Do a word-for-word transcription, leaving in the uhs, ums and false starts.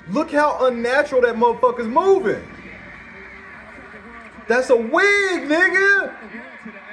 Look how unnatural that motherfucker's moving. That's a wig, nigga.